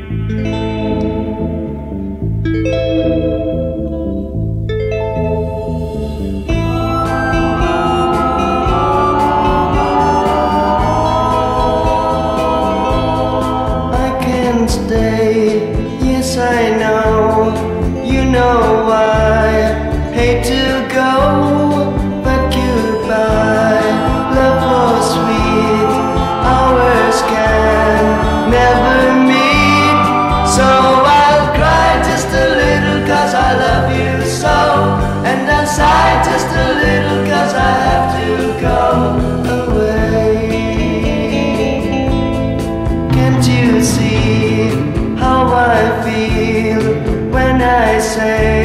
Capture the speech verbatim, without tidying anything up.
Yes, I know, you know why. Hate to go, but goodbye. Love was sweet, ours can never meet. So I'll cry just a little cause I love you so, and I'll sigh just a little cause I have to go away. Can't you see how I feel when I say